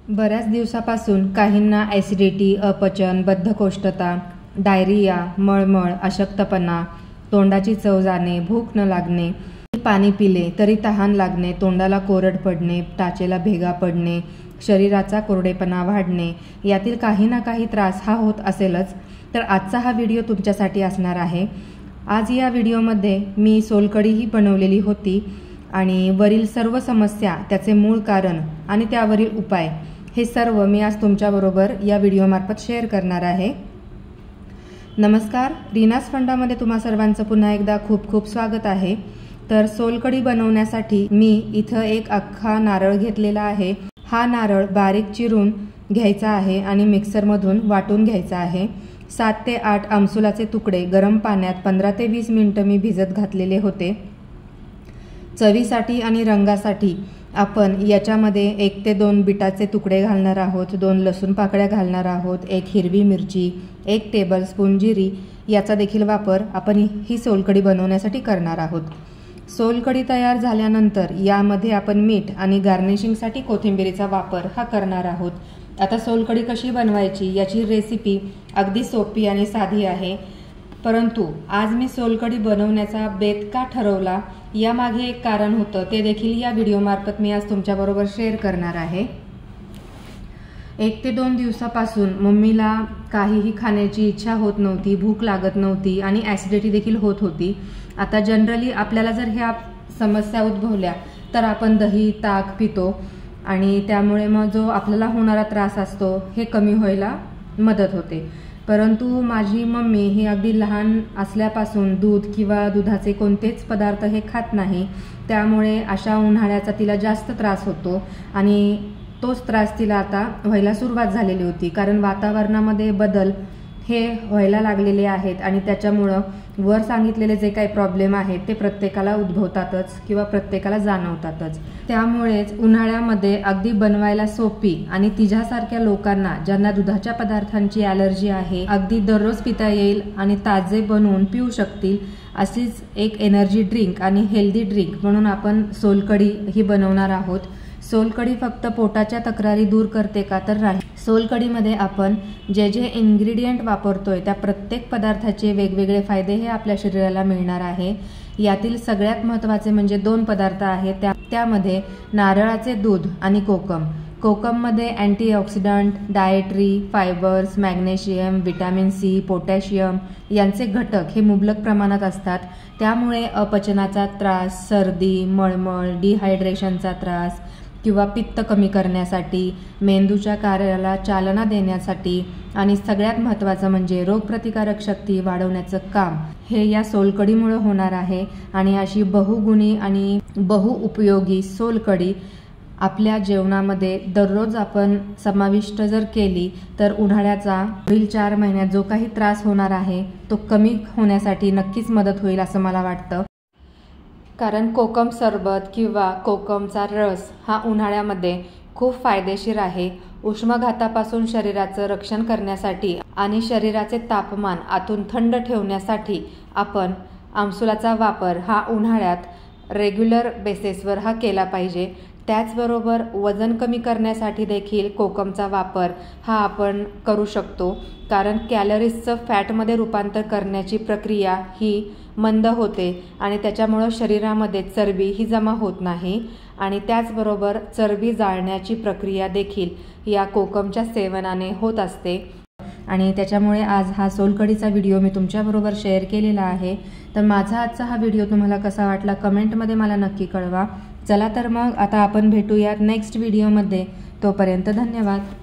बऱ्याच दिवसापासून काहींना ॲसिडिटी, अपचन, बद्धकोष्ठता, डायरिया, मळमळ, अशक्तपणा, तोंडाची चव जाणे, भूक न लागणे, पाणी पिले तरी तहान लागणे, तोंडाला कोरड पडणे, टाचेला भेगा पडणे, शरीराचा कोरडेपणा वाढणे, यातील काही ना काही त्रास हा होत असेलच. तर आजचा हा व्हिडिओ तुमच्यासाठी असणार आहे. आज या व्हिडिओमध्ये मी सोलकढीही बनवलेली होती आणि वरील सर्व समस्या, त्याचे मूळ कारण आणि त्यावरील उपाय हे सर्व मी आज तुमच्याबरोबर या व्हिडिओमार्फत शेअर करणार आहे. नमस्कार, रीनास फंडामध्ये तुम्हा सर्वांचं पुन्हा एकदा खूप खूप स्वागत आहे. तर सोलकढी बनवण्यासाठी मी इथं एक अख्खा नारळ घेतलेला आहे. हा नारळ बारीक चिरून घ्यायचा आहे आणि मिक्सरमधून वाटून घ्यायचा आहे. 7 ते 8 आमसुलाचे तुकडे गरम पाण्यात 15 ते 20 मिनिटं मी भिजत घातलेले होते. चवीसाठी आणि रंगासाठी आपण याच्यामध्ये 1 ते 2 बिटाचे तुकडे घालणार आहोत, 2 लसूण पाकळ्या घालणार आहोत, 1 हिरवी मिरची, 1 टेबलस्पून जिरी याचा देखील वापर आपण ही सोलकढी बनवण्यासाठी करणार आहोत. सोलकढी तयार झाल्यानंतर यामध्ये आपण मीठ आणि गार्निशिंगसाठी कोथिंबीरीचा वापर हा करणार आहोत. आता सोलकढी कशी बनवायची याची रेसिपी अगदी सोपी आणि साधी आहे, परंतु आज मी सोलकढी बनवण्याचा बेत का ठरवला यामागे एक कारण होतं, ते देखील या व्हिडिओमार्फत मी आज तुमच्याबरोबर शेअर करणार आहे. 1 ते 2 दिवसापासून मम्मीला काहीही खाण्याची इच्छा होत नव्हती, भूक लागत नव्हती आणि ॲसिडिटी देखील होत होती. आता जनरली आपल्याला जर ह्या समस्या उद्भवल्या तर आपण दही, ताक पितो आणि त्यामुळे मग जो आपल्याला होणारा त्रास असतो हे कमी व्हायला मदत होते. परंतु माझी मम्मी ही अगदी लहान असल्यापासून दूध किंवा दुधाचे कोणतेच पदार्थ हे खात नाही. त्यामुळे अशा उन्हाळ्याचा तिला जास्त त्रास होतो आणि तोच त्रास तिला आता व्हायला सुरुवात झालेली होती, कारण वातावरणामध्ये बदल हे व्हायला लागलेले आहेत आणि त्याच्यामुळं वर सांगितलेले जे काही प्रॉब्लेम आहेत ते प्रत्येकाला उद्भवतातच किंवा प्रत्येकाला जाणवतातच. त्यामुळेच उन्हाळ्यामध्ये अगदी बनवायला सोपी आणि तिच्यासारख्या लोकांना ज्यांना दुधाच्या पदार्थांची ॲलर्जी आहे, अगदी दररोज पिता येईल आणि ताजे बनवून पिऊ शकतील अशीच एक एनर्जी ड्रिंक आणि हेल्दी ड्रिंक म्हणून आपण सोलकढी ही बनवणार आहोत. सोलकढी फक्त पोटाच्या तक्रारी दूर करते का, तर नाही. सोलकढीमध्ये आपण जे जे इन्ग्रेडियंट वापरतोय त्या प्रत्येक पदार्थाचे वेगवेगळे फायदे हे आपल्या शरीराला मिळणार आहे. यातील सगळ्यात महत्त्वाचे म्हणजे 2 पदार्थ आहेत, त्यामध्ये नारळाचे दूध आणि कोकम. कोकममध्ये antioxidant, dietary fibres, magnesium, vitamin C, potassium यांचे घटक हे मुबलक प्रमाणात असतात. त्यामुळे अपचनाचा त्रास, सर्दी, मळमळ, डिहायड्रेशनचा त्रास किंवा पित्त कमी करण्यासाठी, मेंदूच्या कार्याला चालना देण्यासाठी आणि सगळ्यात महत्त्वाचं म्हणजे रोगप्रतिकारक शक्ती वाढवण्याचं काम हे या सोलकढीमुळे होणार आहे. आणि अशी बहुगुणी आणि बहुउपयोगी सोलकढी आपल्या जेवणामध्ये दररोज आपण समाविष्ट जर केली तर उन्हाळ्याचा पुढील 4 महिन्यात जो काही त्रास होणार आहे तो कमी होण्यासाठी नक्कीच मदत होईल असं मला वाटतं. कारण कोकम सरबत किंवा कोकमचा रस हा उन्हाळ्यामध्ये खूप फायदेशीर आहे. उष्माघातापासून शरीराचं रक्षण करण्यासाठी आणि शरीराचे तापमान आतून थंड ठेवण्यासाठी आपण आमसुलाचा वापर हा उन्हाळ्यात रेग्युलर बेसिसवर हा केला पाहिजे. त्याचबरोबर वजन कमी करण्यासाठी देखील कोकमचा वापर हा आपण करू शकतो, कारण कॅलरीजचं फॅटमध्ये रूपांतर करण्याची प्रक्रिया ही मंद होते आणि त्याच्यामुळं शरीरामध्ये चरबी ही जमा होत नाही आणि त्याचबरोबर चरबी जाळण्याची प्रक्रिया देखील या कोकमच्या सेवनाने होत असते. आणि त्याच्यामुळे आज हा सोलकढीचा व्हिडिओ मी तुमच्याबरोबर शेअर केलेला आहे. तर माझा आजचा हा व्हिडिओ तुम्हाला कसा वाटला कमेंटमध्ये मला नक्की कळवा. चला तर मग आता आपण भेटूयात नेक्स्ट व्हिडिओमध्ये. तोपर्यंत धन्यवाद.